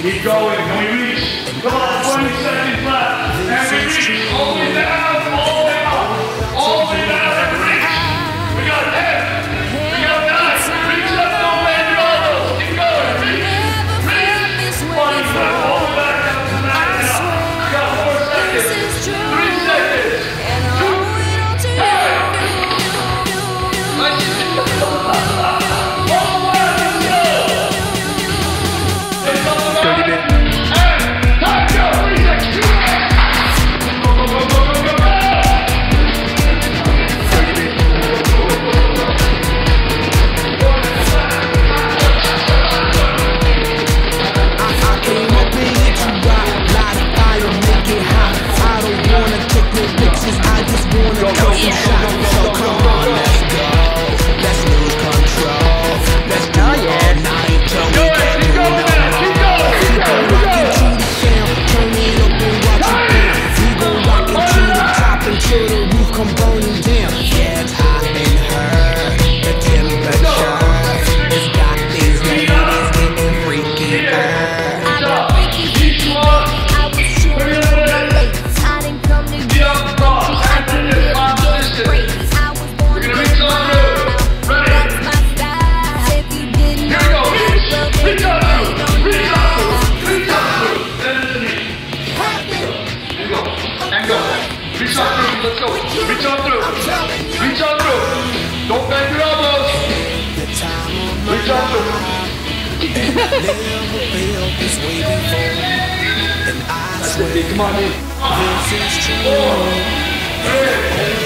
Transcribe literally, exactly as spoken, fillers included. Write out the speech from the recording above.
Keep going. Can we reach? Come on, twenty seconds left. And we reach. All the way down. All the way up. All the way down and reach. We got ten. We got nine. Reach up. Don't land your elbows. Keep going. Reach. Reach. One step. All the way back up to nine now. We got four seconds. Three seconds. Two. Hey. Let's just reach on through, let's go. Reach on through. Reach on through. Don't bend your elbows. Reach on through. That's it, come on, dude. Four, three,